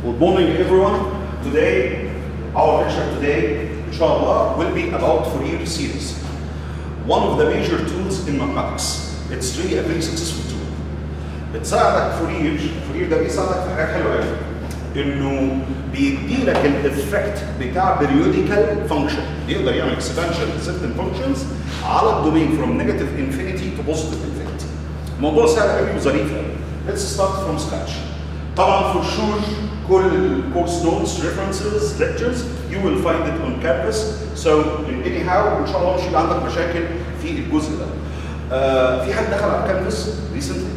Good morning, everyone. Today, our lecture today, inshallah, will be about Fourier series. One of the major tools in mathematics. It's really a very successful tool. بتساعدك فورير ده بيساعدك في حاجات حلوه قوي. انه بيدي لك الافكت بتاع periodical function، يقدر يعمل expansion to certain functions على الدومين from negative infinity to positive infinity. الموضوع سهل قوي وظريف قوي. Let's start from scratch. طبعا for sure كل course notes, references, lectures you will find it on campus. So anyhow ان شاء الله مش هيبقى عندك مشاكل في الجزء ده. في حد دخل على كانفاس recently؟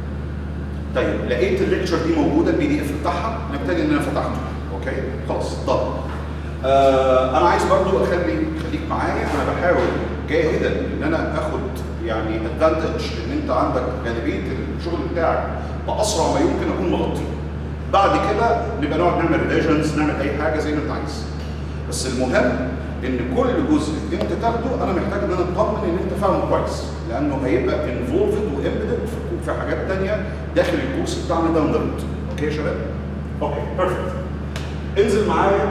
طيب لقيت الليكتشر دي موجوده البي دي اف بتاعها، نبتدي ان انا فتحته. اوكي خلاص طب انا عايز برضو خليك معايا. انا بحاول جاهدا ان انا اخد يعني ادفانتج ان انت عندك غالبيه الشغل بتاعك باسرع ما يمكن اكون مغطي. بعد كده نبقى نقعد نعمل ريفيجنز، نعمل اي حاجه زي ما انت عايز. بس المهم ان كل جزء انت تاخده انا محتاج ان انا اطمن ان انت فاهمه كويس، لانه هيبقى انفولفد وامبيدد في حاجات ثانيه داخل الكورس بتاعنا داون ذا رود. اوكي يا شباب؟ اوكي بيرفكت. انزل معايا.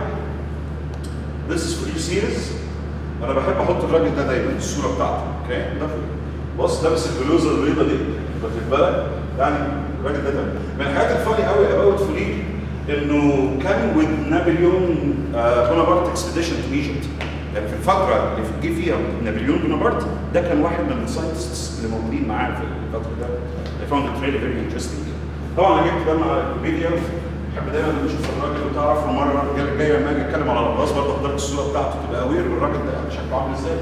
This is Fourier series. انا بحب احط الراجل ده دايما الصوره بتاعته. اوكي ده بص لابس البلوزه البيضاء دي، واخد بالك؟ يعني الراجل ده من الحاجات الفاني قوي اباوت فورير انه كان with نابليون بونابرت اكسبيديشن تو ايجيبت. يعني في الفتره اللي جه فيها نابليون بونابرت ده كان واحد من الساينتستس اللي موجودين معاه في الفتره ده. I found it really very interesting. طبعا انا جبت ده مع الفيديو، بحب دايما لما اشوف الراجل وتعرف المره الجايه لما اجي اتكلم على الراس برضه حضرتك الصوره بتاعته تبقى اوير بالراجل ده شكله عامل ازاي.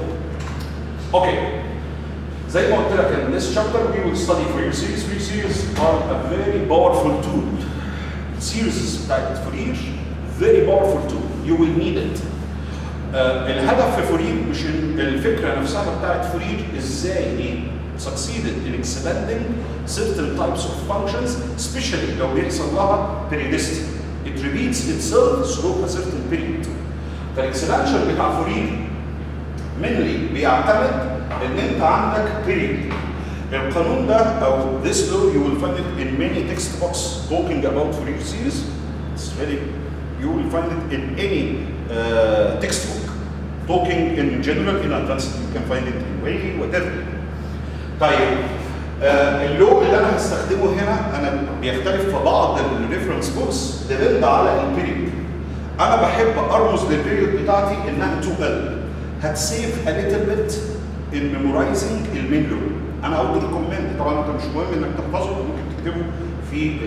اوكي زي ما قلت لك in this chapter we will study Fourier series. Fourier series are a very powerful tool. Series بتاعت Fourier very powerful tool. You will need it. الهدف في فورير مش الفكره نفسها بتاعت فورير ازاي succeeded in expanding certain types of functions, especially لو بيحصل لها periodicity. It repeats itself through a certain period. فالاكسبانشن بتاع فورير mainly بيعتمد ان انت عندك period. القانون ده او this law you will find it in many textbooks talking about Fourier series. It's really you will find it in any textbook talking in general in advanced. You can find it in way whatever. طيب اللو اللي انا هستخدمه هنا انا بيختلف في بعض الريفرنس بوكس ديبند على البيريود. انا بحب ارمز للبيريود بتاعتي انها 2L. هتسيف a little bit in memorizing المين لو. انا اقول ريكومند طبعا انت مش مهم انك تحفظه، ممكن تكتبه في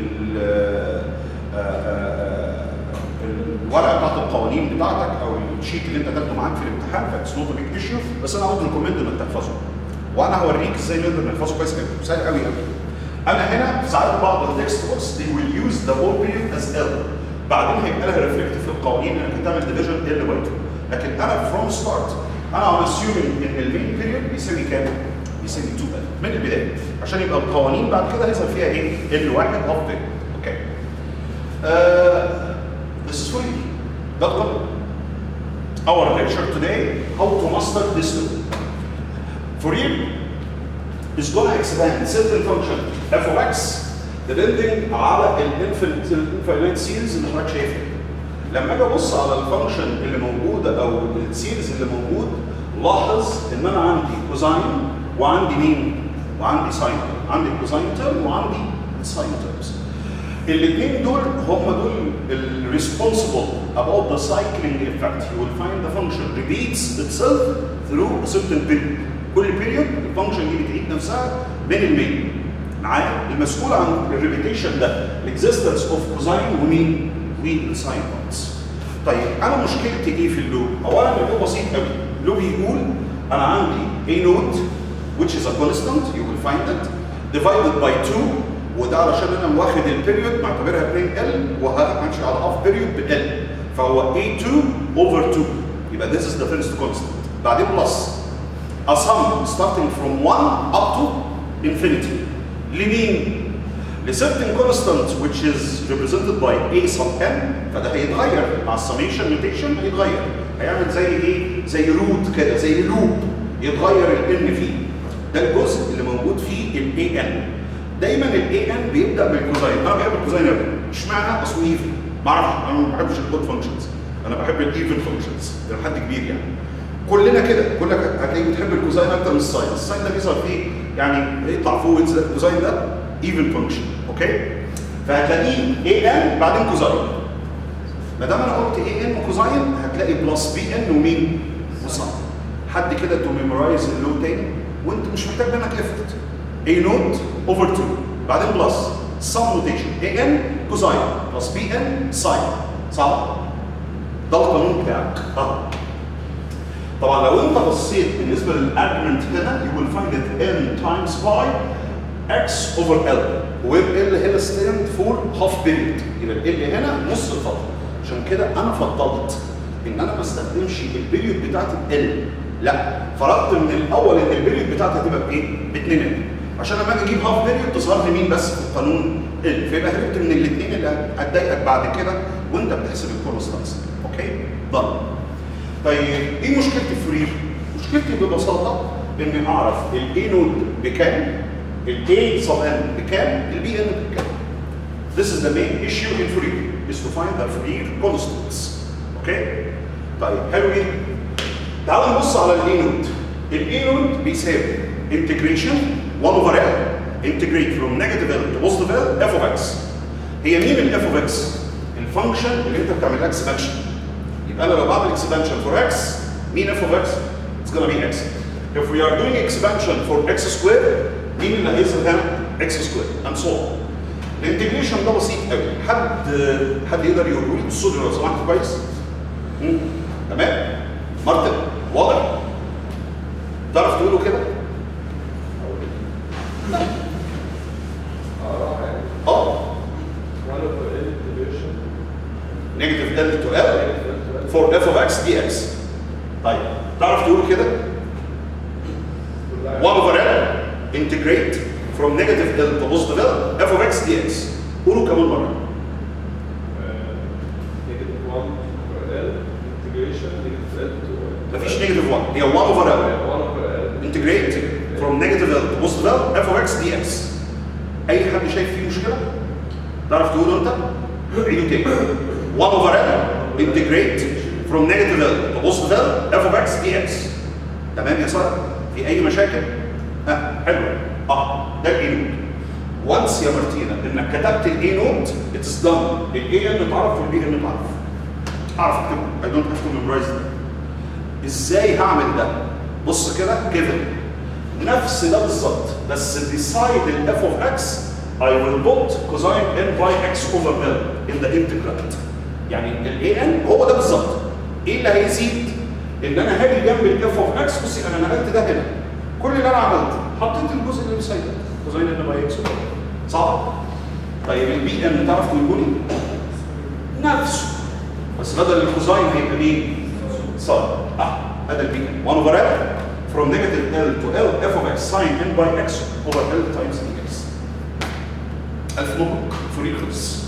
الورقه بتاعت القوانين بتاعتك او الشيت اللي انت تاخده معاك في الامتحان، فاتس نوت بيج ايشيو، بس انا اقول ريكومند انك تحفظه. وانا هوريك ازاي نقدر نحفظه كويس قوي، سهل قوي قوي. انا هنا ساعات بعض التكست بوكس they will use the whole period as L. بعدين هيبقى لها ريفلكت في القوانين انك هتعمل ديفيجن L باي 2. لكن انا فروم ستارت انا assuming ان المين بيريود بيساوي كام؟ بيساوي 2L من البدايه، عشان يبقى القوانين بعد كده هيظهر فيها ايه؟ L1 هاف بي. اوكي. This is Fourier. Welcome. Our lecture today, how to master this law. Fourier is going to expand certain function f of x depending على الانفينيت سيريز اللي حضرتك شايفها. لما اجي ابص على الفانكشن اللي موجوده او السيريز اللي موجود، لاحظ ان انا عندي كوزاين وعندي مين؟ وعندي ساين. عندي كوزاين تيرم وعندي ساين تيرمز. الاثنين دول هم دول الريسبونسبل about the cycling effect. You will find the function repeats itself through a certain period. كل بيريود الفانكشن دي بتعيد نفسها بين المين. معايا؟ المسؤول عن الريبيتيشن ده الاكزيستنس اوف كوزاين ومين؟ والساين بارتس. طيب انا مشكلتي ايه في اللو؟ اولا اللو بسيط قوي. اللو بيقول انا عندي a node which is a constant you will find it divided by 2، وده علشان انا واخد البيريود معتبرها بين ال وهمشي على هاف بيريود بال، فهو a2 over 2. يبقى this is the first constant. بعدين بلس a sum starting from 1 up to infinity. لمين؟ لcertain constant which is represented by a sub n، فده هيتغير مع السميشن نوتيشن، هيتغير هيعمل زي ايه؟ زي روت كده، زي لوب يتغير ال n فيه. ده الجزء اللي موجود فيه ال a n. دايما ال a n بيبدا بالكوزاين. انا بحب الكوزاين قوي. اشمعنى؟ اصله ايفن. ما اعرفش، انا ما بحبش الكود فانكشنز، انا بحب الايفن فانكشنز الى حد كبير يعني. كلنا كده، كلك هتلاقيك بتحب الكوزاين اكتر من الساين، الساين ده بيظهر فيه يعني يطلع فوق وينزل، الكوزاين ده ايفن فانكشن، اوكي؟ فهتلاقيه اي ان بعدين كوزاين. ما دام انا قلت اي ان وكوزاين هتلاقي بلس بي ان ومين؟ وساين. حد كده تو ميمورايز اللو تاني وانت مش محتاج منك افورت. اي نوت اوفر 2 بعدين بلس سم نوتيشن اي ان كوزاين بلس بي ان ساين. صح؟ ده القانون بتاعك. طبعا لو انت بصيت بالنسبه للارجمنت هنا you will find it n times by x over l وال l هنا stand for half period، يبقى ال هنا نص الفتره. عشان كده انا فضلت ان انا ما استخدمش البيريود بتاعتي ال، لا فرضت من الاول ان البيريود بتاعتي هتبقى بايه؟ ب 2 ال، عشان لما اجي اجيب هاف بيريود تظهر لي مين بس في القانون ال، فيبقى هربت من الاثنين اللي هتضايقك بعد كده وانت بتحسب الكونستانس. اوكي؟ ضل. طيب ايه مشكله الفورير؟ مشكلتي ببساطه اني اعرف الاي نود بكام، الاي sub n بكام، البي ان بكام. This is the main issue in Fourier is to find the Fourier constants. اوكي؟ طيب حلو جدا. تعالوا نبص على الاي نود. الاي نود بيساوي integration 1 over l integrate from negative l to positive l f of x. هي مين ال f of x؟ الفانكشن اللي انت بتعمل لها اكسبانشن. يبقى انا لو بعمل اكسبانشن for x مين f of x؟ It's gonna be x. If we are doing expansion for x squared مين اللي هيظهر هنا؟ x squared and so on. الانتجريشن ده بسيط قوي. حد يقدر يقول لي الصدر لو سمحت كويس؟ تمام؟ مارتن واضح؟ تعرف تقوله كده؟ لا. negative L to L for f of x dx. طيب تعرف تقول كده؟ 1 over L integrate from negative L to positive L f of x dx. قولوا كمان مرة. negative 1 over L integration negative L to مفيش negative 1 هي 1 over L 1 over L integrate from negative L to positive L f of x dx. أي حد شايف فيه مشكلة؟ تعرف تقوله أنت؟ عيدوا تاني. 1 over L integrate from negative L to positive L f of x dx. تمام يا سارة؟ في أي مشاكل؟ حلو. ده الإي نود. وانس يا مارتينا إنك كتبت الإي نود اتس دان. الإي إن اتعرف والبي إن اتعرف. أعرف أكتبه. I don't have to memorize that. إزاي هعمل ده؟ بص كده given. نفس ده بالظبط بس beside ال f of x I will put cosine n by x over l in the integrand. يعني ال an هو ده بالظبط. ايه اللي هيزيد؟ ان انا هاجي جنب ال f of x. بصي انا نقلت ده هنا. كل اللي انا عملته حطيت الجزء اللي بيسايد cosine n by x over l. صح؟ طيب البي ان تعرف تقوله لي؟ نفسه بس بدل الكوزاين هيبقى مين؟ صار. هذا البي ان 1 over l from negative l to l f of x sin n by x over l times dx. ألف مبروك فورير خلص.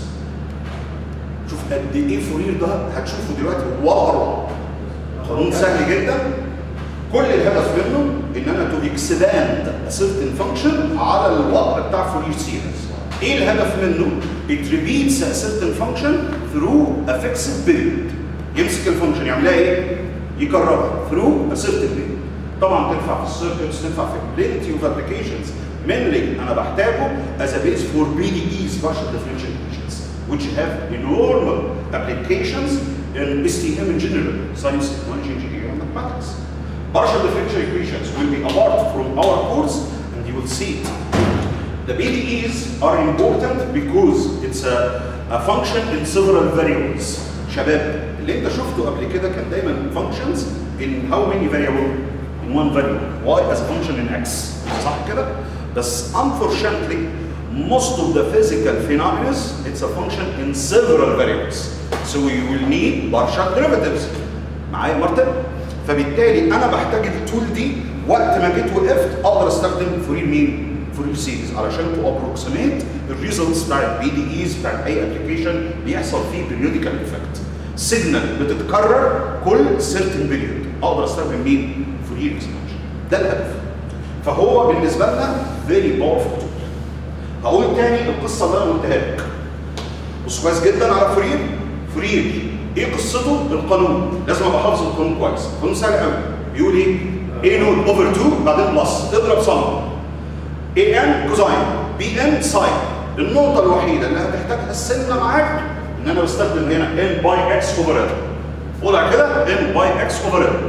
شوف قد ايه فورير ده هتشوفه دلوقتي ولا اروع. قانون سهل جدا. كل الهدف منه ان انا تو اكسباند certain function على الوضع بتاع فورير سيريز. ايه الهدف منه؟ it repeats a certain function through a fixed period. يمسك الفانكشن يعملها ايه؟ يكررها through a certain period. طبعا تنفع في السيركتس، تنفع في plenty of applications. Mainly أنا بحتاجه as a base for PDEs partial differential equations which have enormous applications in STM in general, science, technology, engineering, and mathematics. Partial differential equations will be apart from our course and you will see it. The PDEs are important because it's a function in several variables. شباب اللي انت شفته قبل كده كان دايما functions in how many variables? In one variable. Y as a function in x. صح كده؟ But unfortunately, most of the physical phenomena, it's a function in several variables. So we will need partial derivatives. معايا مارتن؟ فبالتالي أنا بحتاج التول دي وقت ما جيت وقفت أقدر أستخدم فورير مين؟ فورير سيريز علشان تو أبروكسيميت الريزلتس بتاعت بي دي إيز بتاعت أي أبلكيشن بيحصل فيه periodical effect. سيجنال بتتكرر كل certain period. أقدر أستخدم مين؟ فورير اكسبانشن. ده الهدف. فهو بالنسبه لنا فيري باورفul تول. هقول تاني القصه اللي انا قلتها لك. بص كويس جدا على فورير. فورير ايه قصته؟ القانون لازم ابقى حافظ القانون كويس. القانون سهل قوي بيقول ايه؟ A نوت اوفر 2 بعدين بلس تضرب سم A n كوزاين B n ساين. النقطة الوحيدة اللي هتحتاجها السنة معاك ان انا بستخدم هنا n باي x اوفر l. قولها كده n باي x اوفر l.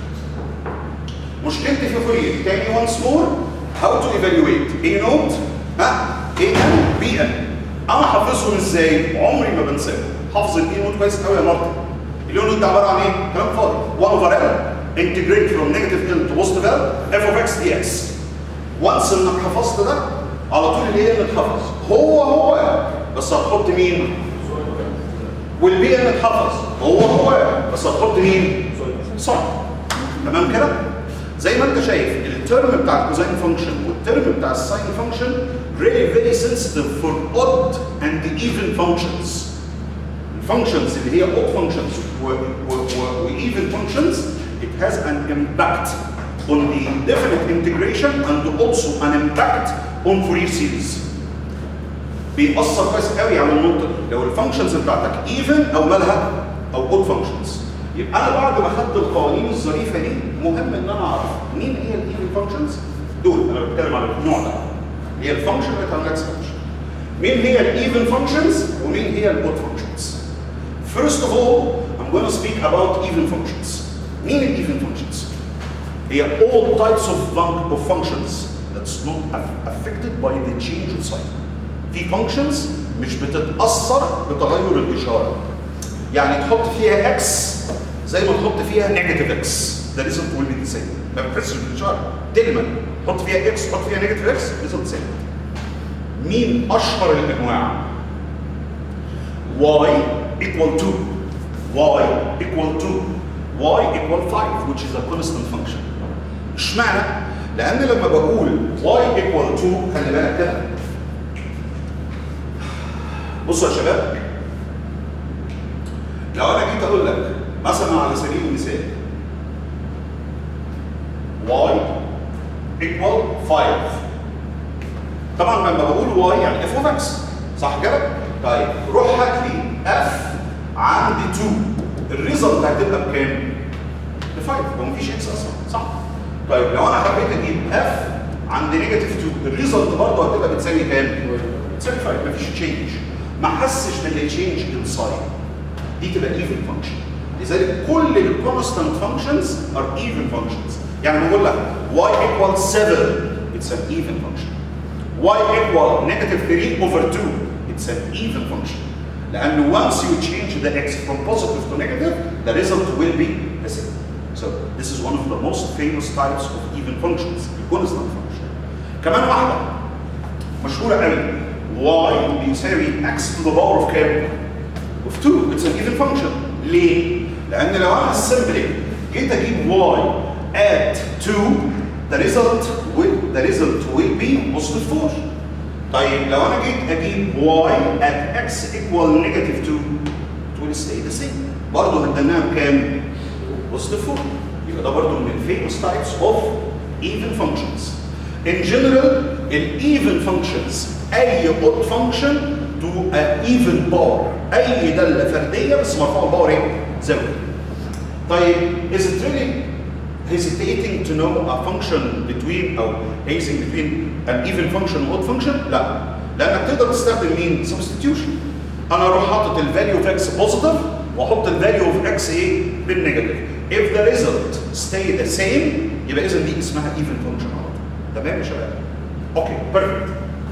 مشكلتي في فورير تاني once more how to evaluate A نوت A n B n. انا حافظهم ازاي؟ عمري ما بنساهم. حافظ الاي نوت كويس قوي يا مارتن. الاي نوت ده عباره عن ايه؟ كلام فاضي. 1 اوفر ال انتجريت فروم نيجاتيف ال تو بوزيتيف ال اف اوف اكس دي اكس. وانس انك حفظت ده على طول الاي ان اتحفظ هو بس هتحط مين؟ والبي ان اتحفظ هو بس هتحط مين؟ صح. تمام كده؟ زي ما انت شايف الترم بتاع الكوزاين فانكشن والترم بتاع الساين فانكشن really very sensitive for odd and even functions. Functions اللي هي odd functions و even functions it has an impact on the definite integration and also an impact on Fourier series. بيأثر كويس قوي على النقطة دي لو الفانكشنز بتاعتك even أو مالها أو odd functions. يبقى أنا بعد ما خدت القوانين الظريفة دي مهم إن أنا أعرف مين هي الايفن فانكشنز دول. أنا بتكلم على النوع ده هي الفانكشن بتاعت فانكشن. مين هي الايفن فانكشنز ومين هي الاود فانكشنز؟ First of all, I'm going to speak about even functions. مين الايفن functions؟ هي all types of functions that's not affected by the change of sign. في functions مش بتتأثر بتغير الإشارة. يعني تحط فيها x زي ما تحط فيها negative x. The result will be the same. ما بتحسش بالإشارة. دايما تحط فيها x تحط فيها negative x result same. مين أشهر الأنواع؟ y equal to y equal to y equal 5 which is a constant function. اشمعنى؟ لأن لما بقول y equal to خلي بالك كده. بصوا يا شباب لو أنا جيت أقول لك مثلا على سبيل المثال y equal 5 طبعا لما بقول y يعني f of x صح كده؟ طيب روح هات لي f عند 2 الريزلت هتبقى بكام؟ ب 5 هو مفيش x اصلا صح؟ طيب لو انا حبيت اجيب f عند نيجاتيف 2 الريزلت برضه هتبقى بتساوي كام؟ بتساوي 5 مفيش تشينج ما حسش بالتشينج انسايد دي تبقى ايفن فانكشن. لذلك كل الكونستانت فانكشنز ار ايفن فانكشنز. يعني بقول لك y equal 7 it's an even function. y equal negative 3 over 2 it's an even function. لأنه once you change the x from positive to negative the result will be the same. So this is one of the most famous types of even functions, the constant function. كمان واحدة مشهورة قوي y بيساوي x to the power of كام؟ of 2 it's an even function. ليه؟ لأن لو أنا simply جيت أجيب y at 2 the result will be positive 4. طيب لو انا جيت اجيب y at x equal negative 2 it will stay the same. برضه هديناها بكام؟ positive 4. يبقى ده برضه من famous types of even functions. In general even functions اي odd function to an even power اي داله فرديه بس مرفوعه باور ايه؟ زاويه. طيب is it really hesitating to know a function between او hazing between an even function and odd function؟ لا، لانك تقدر تستخدم مين؟ substitution. انا اروح حاطط الفاليو اوف x بوزيتيف واحط الفاليو اوف x ايه؟ بالنيجاتيف. If the result stay the same يبقى اذا دي اسمها even function على طول. تمام يا شباب؟ اوكي بيرفكت.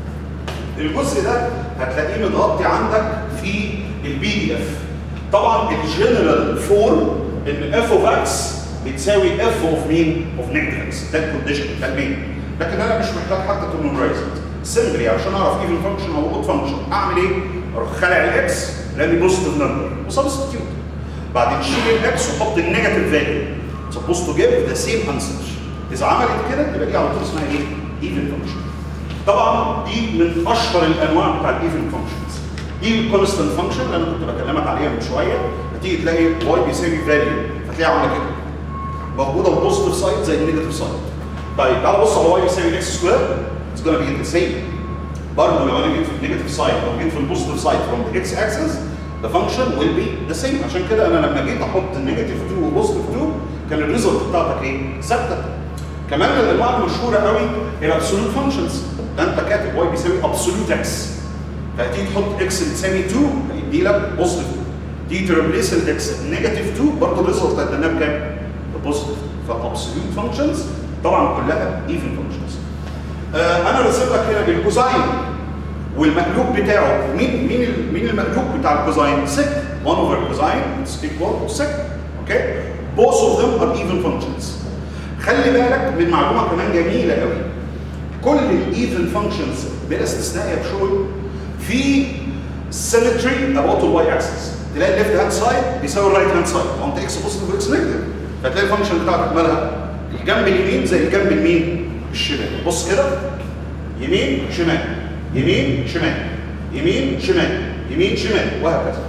الجزء ده هتلاقيه متغطي عندك في البي دي اف. طبعا الجنرال فورم ان اف اوف اكس بتساوي اف اوف مين؟ اوف نيجاتيف اكس. ده الكونديشن ده المين. لكن انا مش محتاج حتى تميمورايز سيمبلي عشان اعرف ايفن فانكشن او اود فانكشن اعمل ايه؟ اروح خالع الاكس لاني بوزيتيف نمبر وسبستيتيوت. بعدين شيل الاكس وحط النيجاتيف فاليو. سبوست تو جيف ذا سيم انسر. اذا عملت كده يبقى دي على طول اسمها ايه؟ ايفن فانكشن. طبعا دي من اشهر الانواع بتاع الايفن فانكشنز. دي الكونستنت فانكشن اللي انا كنت بكلمك عليها من شويه. هتيجي تلاقي واي بيساوي فاليو فتلاقيها عامله كده. موجوده البوزيتيف سايد زي النيجاتيف سايد. طيب تعال بص على واي بيساوي اكس سكوير اتس جونا بي ذا سيم. برضه لو انا جيت في النيجاتيف سايد او جيت في البوزيتيف سايد فروم ذا اكس اكسس the function will be the same. عشان كده انا لما جيت احط نيجاتيف 2 وبوزيتيف 2 كان الريزلت بتاعتك ايه؟ ثابته. كمان من الانواع المشهوره قوي هي الابسولوت فانكشنز. ده انت كاتب واي بيساوي ابسولوت اكس، فهتيجي تحط اكس بتساوي 2 هيدي لك بوزيتيف 2. تيجي تريبليس الاكس نيجاتيف 2 برضه الريزلت هتدينا بكام؟ بوزيتيف. فالابسولوت فانكشنز طبعا كلها ايفن فانكشنز. انا رسم لك هنا الكوزاين والمقلوب بتاعه. مين المقلوب بتاع الكوزاين؟ سيك. 1 over cosine is equal to sec. Okay? Both of them are even functions. خلي بالك من معلومه كمان جميله قوي. كل الايفن فانكشنز بلا استثناء يا بشوي في symmetry about the y axis. تلاقي الليفت هاند سايد بيساوي الرايت هاند سايد، وانت اكس بوزيتيف واكس نيجاتيف، فتلاقي الفانكشن بتاعتك مالها؟ الجنب اليمين زي الجنب اليمين الشمال. بص كده، يمين شمال يمين شمال يمين شمال يمين شمال وهكذا.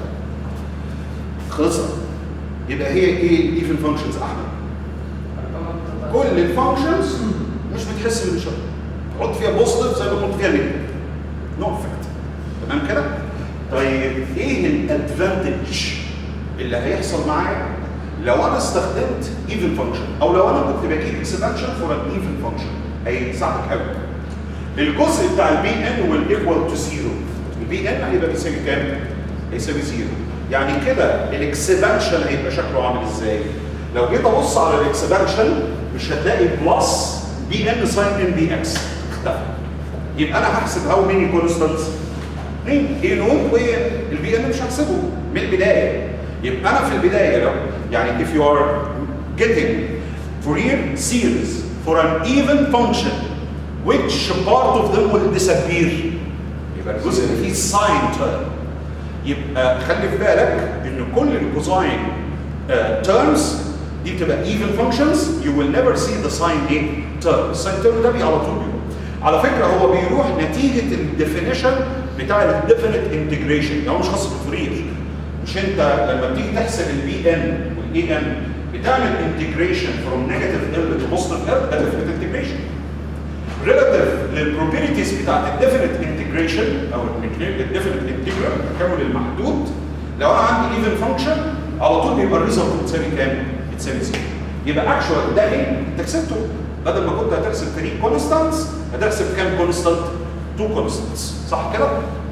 خلصنا. يبقى هي ايه الايفن فانكشنز احمد؟ كل الفانكشنز مش بتحس بالاشاره. تحط فيها بوزيتيف زي ما تحط فيها نيجاتيف. نو افكت. تمام كده؟ طيب ايه الادفانتج اللي هيحصل معايا لو انا استخدمت ايفن فانكشن، او لو انا كنت بجيب اكسبانشن فور ان ايفن فانكشن؟ هيساعدك قوي. الجزء بتاع البي ان والايكوال تو زيرو، البي ان هيبقى بيساوي كام؟ هيساوي زيرو. يعني كده الاكسبانشن هيبقى شكله عامل ازاي؟ لو جيت ابص على الاكسبانشن مش هتلاقي بلس بي ان ساين ان بي اكس، اختفى. يبقى انا هحسب هاو ميني كونستانتس؟ اثنين، ايه نوت والبي ان مش هحسبه من البدايه. يبقى انا في البدايه لو يعني if you are getting Fourier series for an even function which part of them will disappear، يبقى الجزء اللي فيه ساين تيرم. يبقى خلي في بالك ان كل الكوزاين تيرمز دي بتبقى even functions. you will never see the sine term. الساين تيرم ده على طول بيروح. على فكره هو بيروح نتيجه الديفينيشن بتاع الديفينيت انتجريشن، يعني مش خاص بالفورير. مش انت لما بتيجي تحسب البي ان والاي ان بتعمل انتجريشن فروم نيجاتيف ال تو بوزيتيف ال، ده ديفينيت انتجريشن. ريلاتيف للبروبرتيز بتاعت الديفينيت انتجريشن او الديفينيت انتجرال التكامل المحدود، لو انا عندي ايفن فانكشن على طول بيبقى الريزلت بتساوي كام؟ بتساوي زيرو. يبقى اكشوال ده ايه؟ انت كسبته. بدل ما كنت هترسم 3 كونستانتس هترسم كام كونستانت؟ 2 كونستانتس، صح كده؟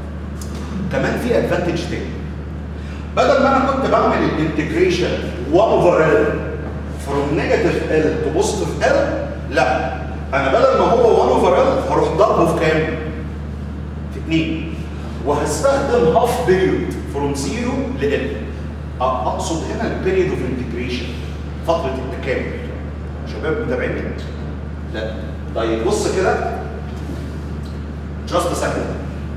كمان في ادفانتج تاني. بدل ما انا كنت بعمل الانتجريشن 1 over L from negative L to positive L، لا، انا بدل ما هو 1 over L هروح ضربه في كام؟ في 2. وهستخدم هاف بيريود from 0 ل L. اقصد هنا البيريود اوف انتجريشن، فتره التكامل. شباب متابعيني؟ لا. طيب بص كده، just a second.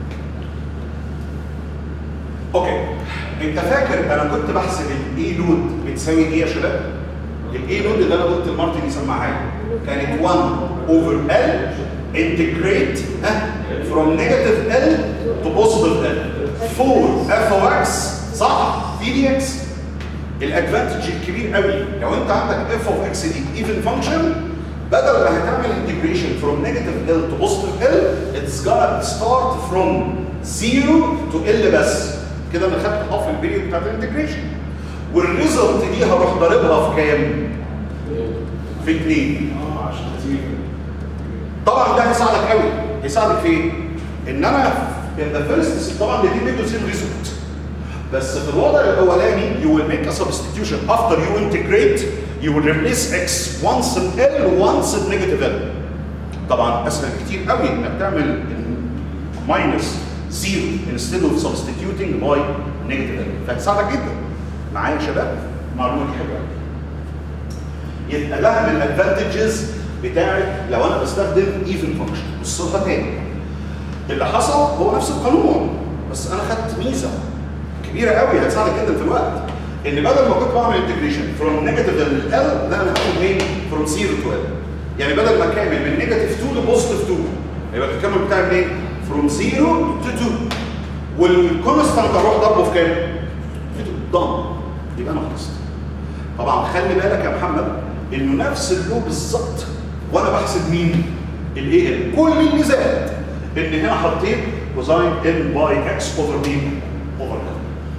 اوكي، انت فاكر انا كنت بحسب الاي لود بتساوي ايه يا شباب؟ الاي لود اللي انا قلت لمارتن يسمعها لي كانت 1 over L integrate from negative L to positive L 4 f of x، صح؟ في دي اكس. الادفانتج الكبير قوي لو انت عندك f of x دي ايفن فانكشن، بدل ما هتعمل integration from negative L to positive L it's gonna start from 0 to L بس. كده انا خدت هاف البيريود بتاعت الانتجريشن، والريزلت دي هروح ضاربها في كام؟ في 2. عشان تيجي. طبعا ده هيساعدك قوي. هيساعدك في ايه؟ ان انا in the first طبعا الاثنين بيدوا سيم ريزلت، بس في الوضع الاولاني you will make a substitution after you integrate. you will replace x once in L once in negative L. طبعا اسهل كتير قوي انك تعمل minus 0 instead of substituting by negative L. فهتساعدك جدا. معايا يا شباب؟ المعلومه دي حلوه. يبقى ده من الادفانتجز بتاعت لو انا بستخدم ايفن فانكشن. بصوا تاني، اللي حصل هو نفس القانون، بس انا خدت ميزه كبيره قوي هتساعدك جدا في الوقت. ان بدل ما كنت بعمل انتجريشن فروم نيجاتيف ل L، لا انا هاخد مين؟ فروم 0 تو L. يعني بدل ما اكمل من نيجاتيف 2 لبوزيتيف 2، يبقى التكامل بتاعي منين؟ فروم 0 تو 2. والكونستانت اروح ضربه في كام؟ في 2. ضم. يبقى انا خلصت. طبعا خلي بالك يا محمد انه نفس اللو بالظبط وانا بحسب مين؟ الاي ال. كل اللي زاد ان هنا حطيت كوزاين ان باي اكس اوفر مين؟ اوفر ال.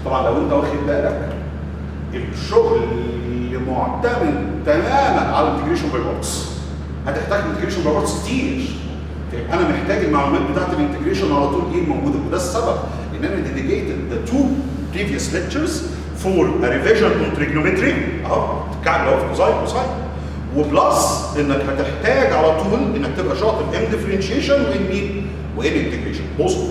طبعا لو انت واخد بالك الشغل اللي معتمد تماما على الانتجريشن باي بارتس، هتحتاج انتجريشن باي بارتس كتير. انا محتاج المعلومات بتاعت الانتجريشن على طول ايه موجوده، وده السبب ان انا dedicated the 2 previous lectures for a revision on trigonometry اهو كعب اهو في كوزاين كوساين، وبلس انك هتحتاج على طول انك تبقى شاطر ان ديفرنشيشن وان مين وان انتجريشن. بصوا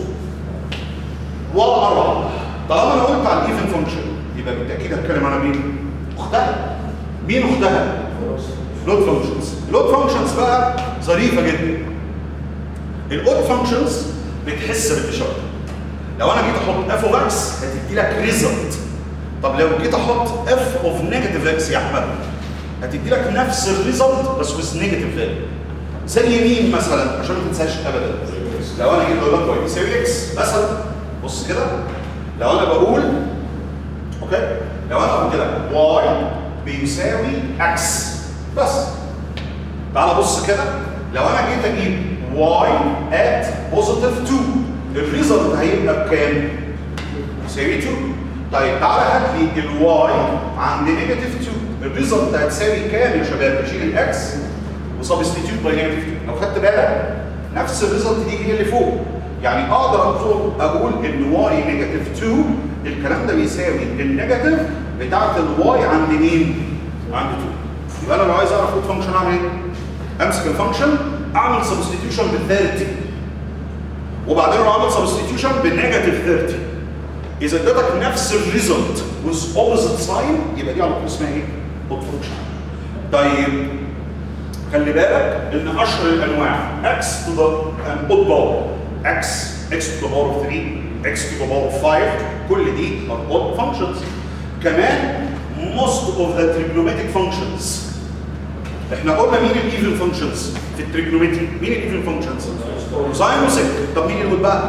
والاربعه طالما انا قلت على الايفن فانكشن يبقى بالتاكيد هتكلم على مين؟ اختها. مين اختها؟ لود فانكشنز. اللود فانكشنز بقى ظريفه جدا. الاود فانكشنز بتحس بالاشاره. لو انا جيت احط اف اوف اكس هتدي لك ريزلت. طب لو جيت احط اف اوف نيجاتيف اكس يا احمد هتدي لك نفس الريزلت بس ويز نيجاتيف فاليو. زي مين مثلا عشان ما تنساش ابدا؟ لو انا جيت اقول لك واي بيساوي اكس مثلا، بص كده، لو انا بقول اوكي، لو انا بقول كده واي بيساوي اكس بس، تعال بص كده، لو انا جيت اجيب y at positive 2 الريزلت هيبقى بكام؟ يساوي 2. طيب تعالى هات لي الواي عند نيجاتيف 2 الريزلت هتساوي كام يا شباب؟ اشيل الاكس وسبستيتيوت باي نيجاتيف 2. لو خدت بالك نفس الريزلت دي هي اللي فوق، يعني اقدر اقول ان واي نيجاتيف 2 الكلام ده بيساوي النيجاتيف بتاعت الواي عند مين؟ عند 2. يبقى انا لو عايز اعرف ايه فانكشن اعمل ايه؟ امسك الفانكشن اعمل سبستيتيوشن بال 30 وبعدين اروح اعمل سبستيتيوشن بالنيجاتيف 30. اذا ادتك نفس الريزلت with opposite sign يبقى دي على طول اسمها ايه؟ اود فانكشن. طيب خلي بالك ان اشهر الانواع x to the odd power x to the power of 3 x to the power of 5 كل دي are odd functions. كمان most of the trigonometric functions احنا قلنا مين الايفن فانكشنز في التريجونومتري؟ مين الايفن فانكشنز؟ ساين وسيك. طب مين اللي بقى؟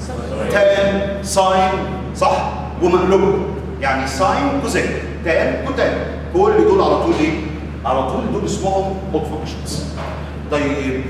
تان ساين صح ومقلوبه، يعني ساين كوزيك تان كوتان كل دول على طول ايه؟ على طول دول اسمهم اود فانكشنز. طيب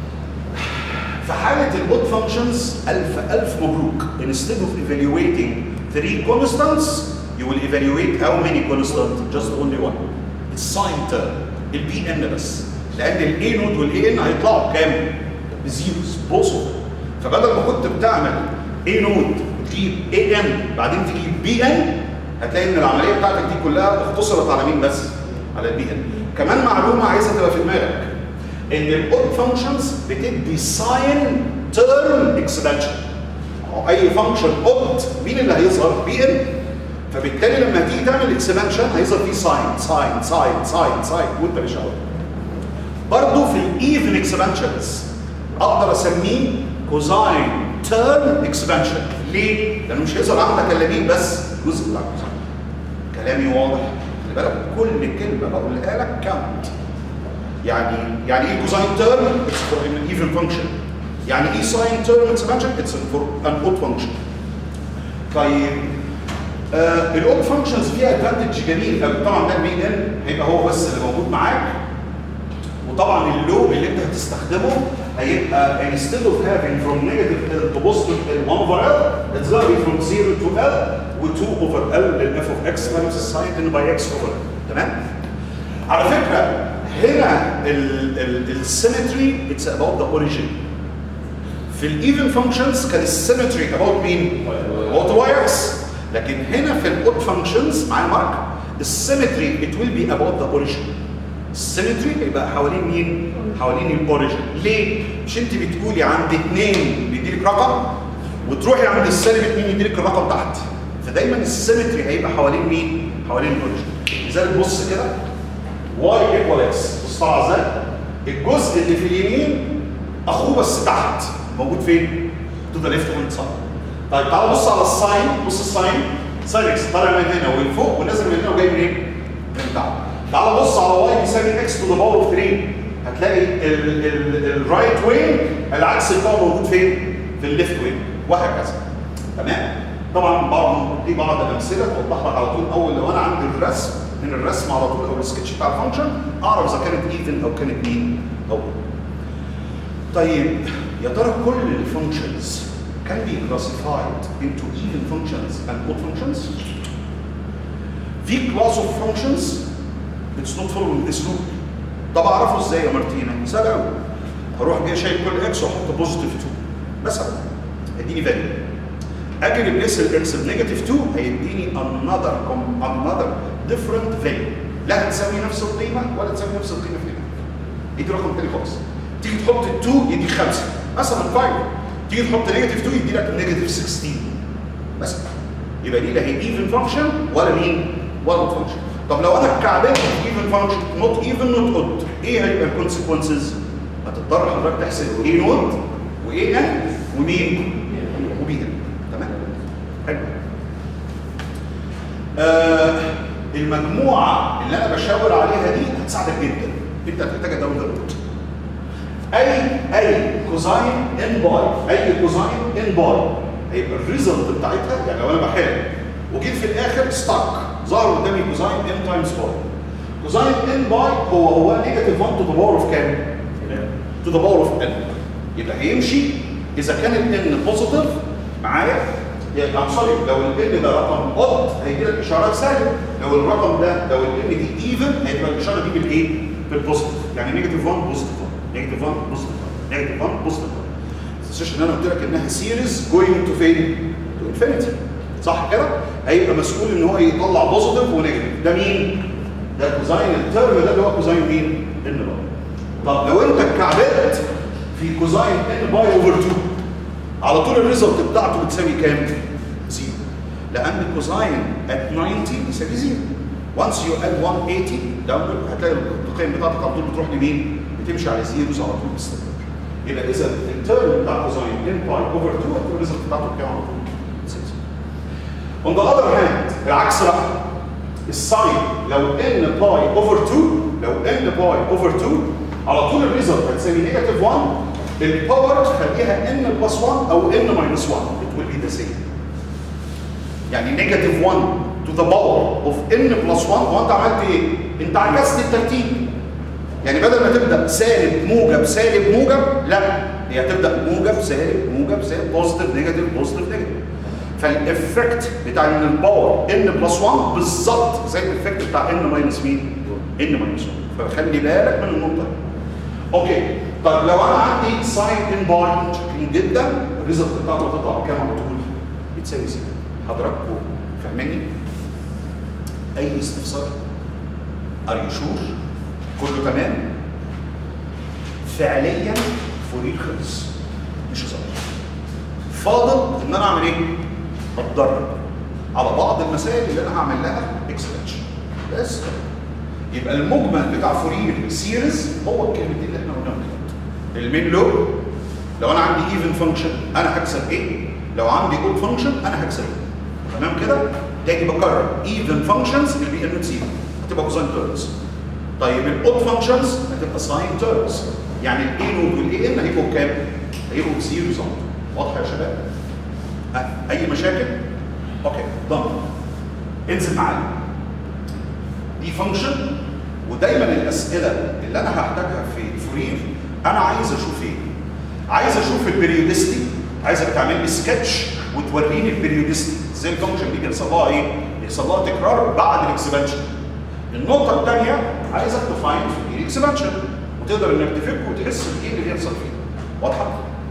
في حاله الاود فانكشنز الف مبروك. instead of evaluating 3 constants you will evaluate how many constants? just only one. الساين تيرم البي ان بس، لان الاي نود والاي ان هيطلعوا بكام؟ بزيروز بوصل. فبدل ما كنت بتعمل اي نود وتجيب اي ان بعدين تجيب بي ان هتلاقي ان العمليه بتاعتك دي كلها اختصرت على مين بس؟ على البي ان. كمان معلومه عايزه تبقى في دماغك ان الاود فانكشنز بتدي ساين تيرم اكسبانشن. اي فانكشن اود مين اللي هيظهر؟ بي ان. فبالتالي لما تيجي تعمل اكسبانشن هيظهر فيه ساين ساين ساين ساين ساين وانت مش عارف. برضه في الايفن اكسبانشنز اقدر اسميه كوزاين تيرم اكسبانشن. ليه؟ لانه مش هيظهر عندك الا مين بس؟ الجزء بتاع الكوزاين. كلامي واضح؟ خلي بالك كل كلمه بقولها لك كاونت. يعني ايه كوزاين تيرم؟ اتس فور ان ايفن فانكشن. يعني ايه ساين تيرم اكسبانشن؟ اتس فور ان اود فانكشن. طيب الاود فانكشنز فيها ادفانتج جميل قوي. طبعا ده البي ان هيبقى هو بس اللي موجود معاك، وطبعا اللوب اللي انت هتستخدمه هيبقى instead of having from negative L to positive L 1 over L it's going to be from 0 to L و 2 over L لل f of x times الساين n by x over L. تمام؟ على فكره هنا السيمتري it's about the origin. في الايفن فانكشنز كان السيمتري about مين؟ about y x. لكن هنا في الاود فانكشنز معايا مارك السيمتري it will be about the origin. السيمتري هيبقى حوالين مين؟ حوالين الاوريجن. ليه؟ مش انت بتقولي عند 2 بيديلك رقم وتروحي عند السالب 2 يديلك الرقم تحت، فدايما السيمتري هيبقى حوالين مين؟ حوالين الاوريجن. لذلك بص كده واي ايكوال اكس، بص طالعه ازاي؟ الجزء اللي في اليمين اخوه بس تحت موجود فين؟ تو ذا ليفت هاند سايد. طيب تعالوا بص على الساين، بص الساين ساين اكس طالع من هنا ومن فوق ونازل من هنا وجاي منين؟ من تحت. تعال بص على واي بيساوي اكس تو ذا باور اوف 3 هتلاقي الرايت وينج العكس بتاعه موجود فين؟ في الليفت وينج وهكذا. تمام؟ طبعا برضه دي بعض الامثله توضح لك على طول. اول لو انا عندي الرسم من الرسم على طول او السكتش بتاع الفانكشن اعرف اذا كانت ايفن او كانت مين؟ او طيب يا ترى كل الفانكشنز can be classified into even functions and odd functions. في class of functions it's not following this rule. طب اعرفه ازاي يا مارتينا؟ سهل قوي. هروح جاي شايل كل اكس واحط بوزيتيف 2 مثلا هيديني فاليو. اجي ريبليس الاكس بنيجاتيف 2 هيديني another different value. لا هتساوي نفس القيمه ولا تساوي نفس القيمه في نيجاتيف. يدي رقم تاني خالص. تيجي تحط ال 2 يديك 5 مثلا 5. تيجي تحط نيجاتيف 2 يدي لك نيجاتيف 16 مثلا. يبقى دي لا هي ايفن فانكشن ولا مين؟ ولا اود فانكشن. طب لو انا اتكعبلت في ايفن فانكشن نوت ايفن نوت اود، ايه هيبقى الكونسيكونسز؟ هتضطر حضرتك تحسب ايه نوت وايه ان ومين؟ وبي ان. تمام؟ حلو. المجموعه اللي انا بشاور عليها دي هتساعدك جدا. انت هتحتاجها داونلود. اي كوزاين ان باي، اي كوزاين ان باي هيبقى الريزلت بتاعتها، يعني لو انا بحل وجيت في الاخر ستاك ظهر قدامي كوزاين ان تايمز باي. كوزاين ان باي هو نيجاتيف 1 تو ذا باور اوف كام؟ تو ذا باور اوف ان. يبقى هيمشي اذا كان الان بوزيتيف معايا، يعني ام سوري لو الان ده رقم اود هيجي لك اشاره سالب، لو الرقم ده لو الان دي ايفن هيبقى الاشاره دي بالايه؟ بالبوزيتيف. يعني نيجاتيف 1 بوزيتيف 1 نيجاتيف 1 بوزيتيف 1 نيجاتيف 1 بوزيتيف 1. ما تنساش ان انا قلت لك انها سيريز جوينج تو فين؟ تو انفينيتي. صح كده؟ هيبقى مسؤول ان هو يطلع بوزيتيف ونيجاتيف. ده مين؟ ده كوزاين الترم ده اللي هو كوزاين مين؟ ان باي. طب لو انت اتكعبلت في كوزاين ان باي اوفر 2 على طول الريزلت بتاعته بتساوي كام؟ زيرو. لان كوزاين ات 90 يساوي زيرو. وانس يو اد 180 داون هتلاقي القيم بتاعتك على طول بتروح لمين؟ بتمشي على زيروز على طول باستمرار. يبقى اذا الترم بتاع كوزاين ان باي اوفر 2 الريزلت بتاعته بكام على طول؟ On the other hand العكس بقى الساين لو ان باي اوفر 2 لو ان باي اوفر 2 على طول الريزلت هتساوي نيجاتيف 1. الباور تخليها ان بلس 1 او ان ماينس 1 it will be the same. يعني نيجاتيف 1 to the power of n بلس 1 هو انت عملت ايه؟ انت عكست الترتيب. يعني بدل ما تبدا سالب موجب سالب موجب لا هي هتبدا موجب سالب موجب سالب بوزيتيف نيجاتيف بوزيتيف نيجاتيف. فالافكت بتاع ان الباور ان بلس 1 بالظبط زي الافكت بتاع ان ماينس مين؟ ان ماينس 1. فخلي بالك من النقطه دي. اوكي طب لو انا عندي ساين ان باي شاكرين جدا الريزلت بتاعته هتطلع بكام على طول؟ بتساوي زيرو. حضراتكم فاهميني؟ اي استفسار؟ ار يو شور؟ كله تمام؟ فعليا فورير خلص مش هزار. فاضل ان انا اعمل ايه؟ اتدرب على بعض المسائل اللي انا هعمل لها اكسبانشن بس. يبقى المجمل بتاع فورير سيريز هو الكلمتين اللي احنا قلناهم كده. المين لو انا عندي ايفن فانكشن انا هكسب ايه؟ لو عندي اود فانكشن انا هكسب ايه؟ تمام كده؟ تاني بكرر ايفن فانكشنز البي ان زيرو هتبقى كوزاين تيرمز. طيب الاود فانكشنز هتبقى ساين تيرمز. يعني الاي نود والاي ان هيبقوا بكام؟ هيبقوا بزيرو زون. واضحه يا شباب؟ اي مشاكل؟ اوكي ضمن. انزل معايا. دي فانكشن ودايما الاسئله اللي انا هحتاجها في فورير انا عايز اشوف ايه؟ عايز اشوف البريودستي، عايزك تعمل لي سكتش وتوريني البريودستي ازاي الفانكشن دي بيحصل لها ايه؟ بيحصل لها تكرار بعد الاكسبانشن. النقطه الثانيه عايزك تفاين في الاكسبانشن وتقدر انك تفك وتحس بايه اللي بيحصل فيه. واضحه؟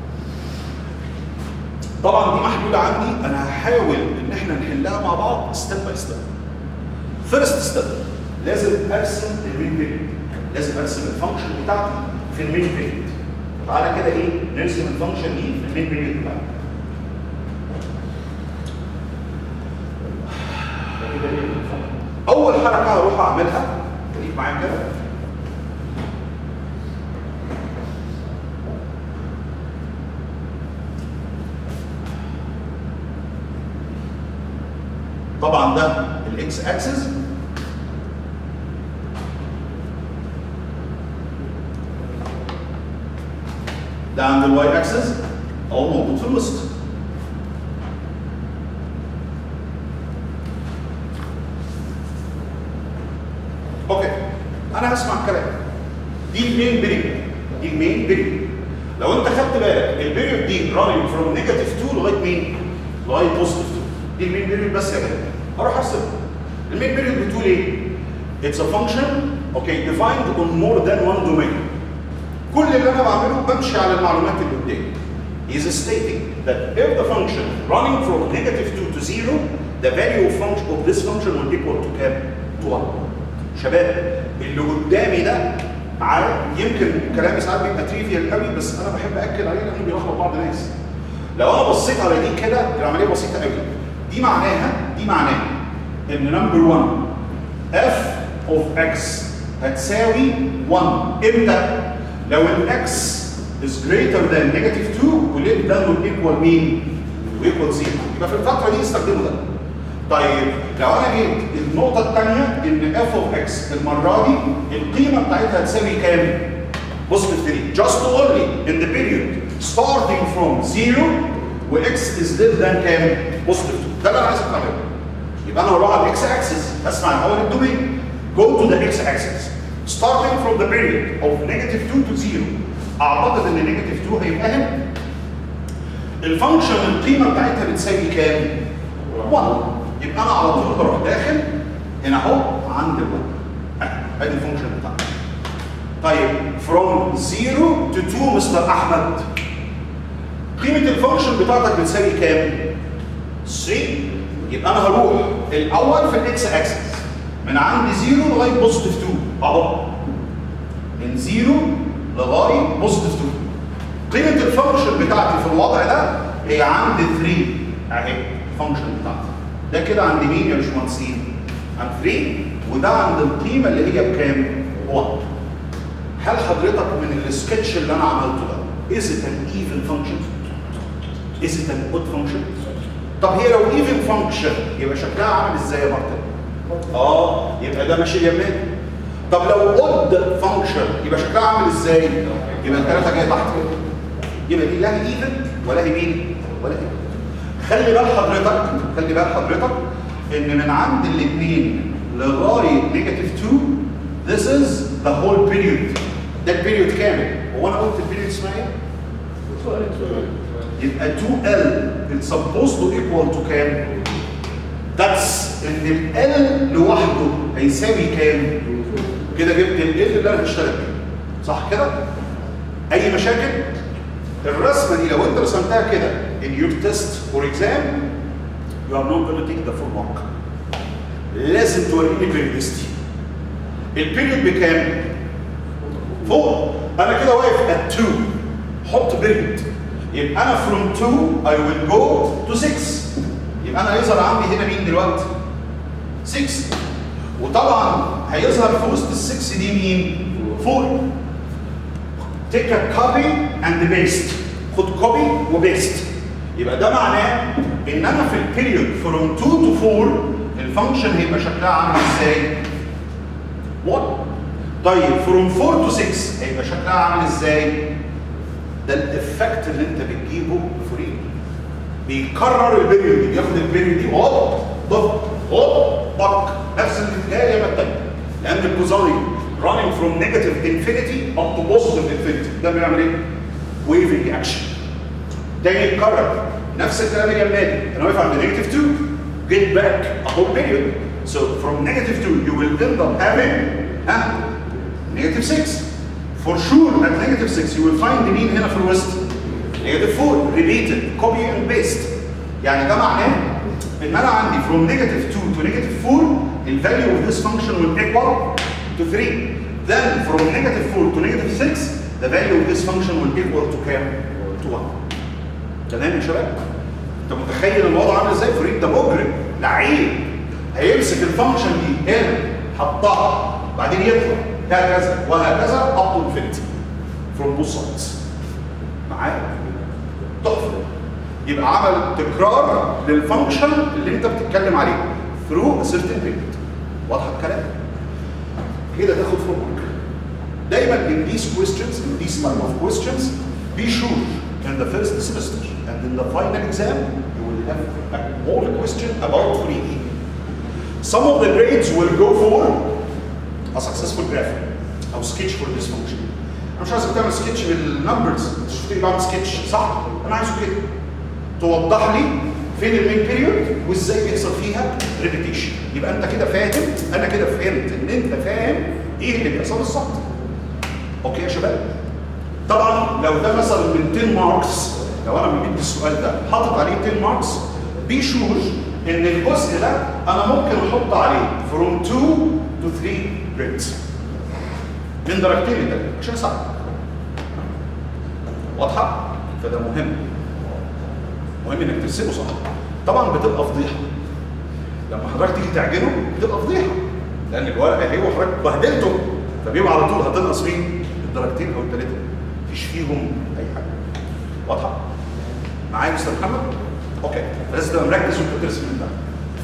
طبعا دي محلوله عندي انا هحاول ان احنا نحلها مع بعض ستيب باي ستيب. فيرست ستيب لازم ارسم المين بيريد، لازم ارسم الفانكشن بتاعتي في المين بيريد. تعالى كده ايه نرسم الفانكشن دي في المين بيريد بتاعتي. اول حركه هروح اعملها خليك معايا كده. طبعا ده الاكس اكسس ده عند الواي اكسس او موجود في الوسط. اوكي انا هسمع الكلام. دي المين بريد، دي المين بريد. لو انت خدت بالك البيريود دي running from -2 لغايه مين؟ لغايه +2. دي المين بيريود بس يا جماعه. هروح ارسمها. المين بيريود بتقول ايه؟ It's a function okay defined on more than one domain. كل اللي انا بعمله بمشي على المعلومات اللي قدامي. Is stating that if the function running from -2 to 0, the value of this function will equal to كام؟ to 1. شباب اللي قدامي ده يمكن كلامي ساعات بيبقى تريفيال قوي بس انا بحب اكد عليه لانه بيلخبط بعض الناس. لو انا بصيت على دي كده العمليه بسيطه قوي. دي معناها ان نمبر 1 f of x هتساوي 1 امتى؟ لو ال x is greater than -2 وليه ده equal مين؟ equal 0. يبقى في الفتره دي استخدموا ده. طيب لو انا جيت النقطه الثانيه ان f of x المره دي القيمه بتاعتها هتساوي كام؟ +3 just only in the period starting from 0 و x is less than كام؟ +2. ده اللي انا عايز اعمله. يبقى انا هروح على الاكس اكسس اسمع الاول الدومين. go to the x axis starting from the period of -2 to 0. اعتقد ان -2 هيبقى هنا. الفانكشن القيمه بتاعتها بتساوي كام؟ 1. يبقى انا على طول هروح داخل هنا اهو عند ال1. ادي الفانكشن بتاعتي. طيب from 0 to 2 مستر احمد قيمه الفانكشن بتاعتك بتساوي كام؟ 3. يبقى انا هروح الاول في الاكس اكسس من عند 0 لغايه +2 اهو. من 0 لغايه +2. قيمه الفانكشن بتاعتي في الوضع ده هي عند 3 اهي الفانكشن بتاعتي. ده كده عند مين يا باشمهندسين؟ عند 3 وده عند القيمه اللي هي بكام؟ 1. هل حضرتك من السكتش اللي انا عملته ده is it an even function؟ is it an odd function؟ طب هي لو even function يبقى شكلها عامل ازاي يا مارتن؟ يبقى ده ماشي يمين. طب لو odd function يبقى شكلها عامل ازاي؟ يبقى الثلاثه جايه تحت كده. يبقى دي لا هي even ولا هي مين؟ ولا هي. خلي بال حضرتك ان من عند الاثنين لغايه -2 this is the whole period. ده البيريود كامل. هو انا قلت البيريود اسمها ايه؟ يبقى 2L it's supposed to equal to كام؟ that's ان ال لوحده هيساوي كام؟ كده جبت ال اللي انا هشتغل بيه. صح كده؟ اي مشاكل؟ الرسمه دي لو انت رسمتها كده in your test or exam you are not going to take the full mark. لازم توريني periodicity. البيريود بكام؟ 4. انا كده واقف at 2. حط بيريود. يبقى انا from 2 I will go to 6. يبقى انا هيظهر عندي هنا مين دلوقتي؟ 6. وطبعا هيظهر في وسط ال 6 دي مين؟ 4. take a copy and paste. خد كوبي وبيست. يبقى ده معناه ان انا في البيريود from 2 to 4 الفانكشن هيبقى شكلها عامل ازاي؟ 1. طيب from 4 to 6 هيبقى شكلها عامل ازاي؟ ده الافكت اللي انت بتجيبه فري. بيكرر البيريود، بياخد البيريود دي هوب هوب بك نفس الاتجاه يا الثانيه. لان الكوزاين running from negative infinity up to positive infinity ده بيعمل ايه؟ waving action. تاني يتكرر نفس الكلام اللي جنبي. انا واقف عند -2 get back a whole period. So from -2 you will end up having -6. For sure at -6 you will find مين هنا في الوسط؟ -4 repeated copy and paste. يعني ده معناه ان انا عندي from -2 to -4 the value of this function will equal to 3. Then from -4 to -6 the value of this function will equal to كام؟ to 1. تمام يا شباب؟ انت متخيل الوضع عامل ازاي؟ فريد ده مجرم لعيب هيمسك الفانكشن دي هنا حطها بعدين يطلع هكذا وهكذا up to infinity from both sides. معايا؟ تحفه. يبقى عمل تكرار للفانكشن اللي انت بتتكلم عليه through a certain period. واضحه الكلام؟ كده تاخد فول مارك. دايما in these questions, in these type of questions, be sure in the first semester and in the final exam you will have a more question about Fourier. Some of the grades will go for a successful graph or sketch for this function. انا مش عايزك تعمل سكتش بالنمبرز، انت شفتني بعمل سكتش صح؟ انا عايزه كده توضح لي فين المين بيريود وازاي بيحصل فيها ريبيتيشن. يبقى انت كده فاهم، انا كده فهمت ان انت فاهم ايه اللي بيحصل بالظبط. اوكي يا شباب؟ طبعا لو ده مثلا من 10 ماركس، لو انا مدي السؤال ده حاطط عليه 10 ماركس، بي شور ان الجزء ده انا ممكن احط عليه from 2 to 3 جريدز من درجتين لثلاثه عشان اساعدك. واضحه؟ فده مهم انك ترسمه صح. طبعا بتبقى فضيحه لما حضرتك تيجي تعجنه، بتبقى فضيحه لان الورقه اهي وحضرتك بهدلته، فبيبقى على طول هتنقص مين؟ الدرجتين او الثلاثه، مفيش فيهم اي حاجه. واضحه؟ معايا يا مستر محمد؟ اوكي، لازم تبقى مركز وانت بترسم من ده.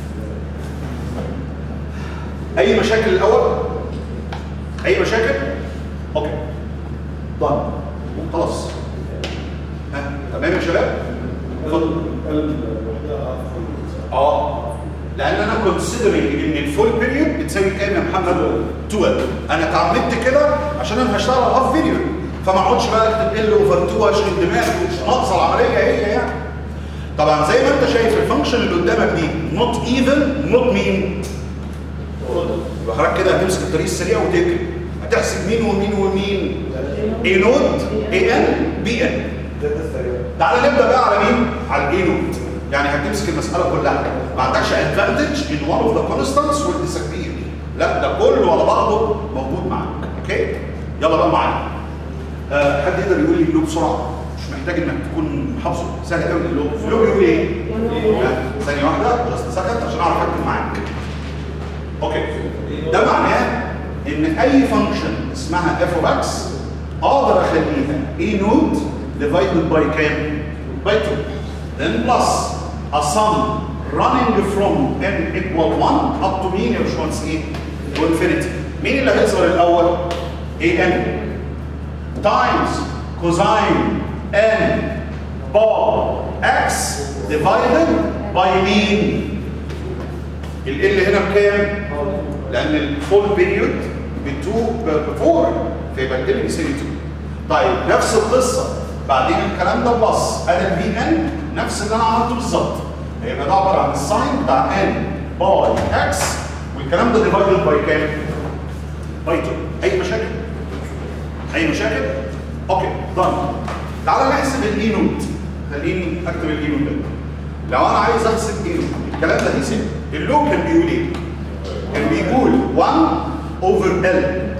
اي مشاكل الاول؟ اي مشاكل؟ اوكي ضن خلاص. تمام يا شباب؟ اتفضل. لان انا كونسيدرينج ان الفول بيريود بتساوي كام يا محمد؟ 12. انا اتعمدت كده عشان انا هشتغل على هاف بيريود، فما اقعدش بقى اكتب ال اوفر 2 عشان الدماغ ناقصه العمليه هي يعني. طبعا زي ما انت شايف الفانكشن اللي قدامك دي نوت ايفن نوت مين؟ يبقى حضرتك كده هتمسك الطريق السريع وتجري، هتحسب مين ومين ومين؟ اي نود اي ان بي ان. تعالى نبدا بقى على مين؟ على الاي نود. يعني هتمسك المساله كلها، ما عندكش ادفانتج ان وان اوف ذا كونستانتس ويل ديسابير، لا ده كله على بعضه موجود معاك. اوكي؟ يلا بقى معايا. حد يقدر يقول لي اللوب بسرعه؟ مش محتاج انك تكون حافظه، سهل قوي اللوب. اللوب يقول ايه؟ ثانيه واحده جاست سكند عشان اعرف اكتب معاك. اوكي. ده معناه ان اي فانكشن اسمها اف اوف اكس اقدر اخليها اي نود ديفايدد باي كام؟ باي 2. then plus a sum running from n equal 1 up to مين يا باشمهندس ايه؟ to infinity. مين اللي هيظهر الاول؟ an times cosine n bar x divided by مين؟ ال هنا بكام؟ لأن الفول بيريود ب 4 فيبقى ال بيساوي 2. طيب نفس القصة بعدين الكلام ده بلس ادي البي ان نفس اللي انا عملته بالظبط، هيبقى ده عبارة عن الساين بتاع ان باي اكس والكلام ده ديفايدد باي كام؟ باي 2. أي مشاكل؟ أي مشاكل؟ أوكي دن. تعالى نحسب الاي نود. خليني أكتب الاي نود ده. لو أنا عايز أحسب اي نود الكلام ده هيسيب. اللوب كان بيقول ايه؟ كان بيقول 1 over L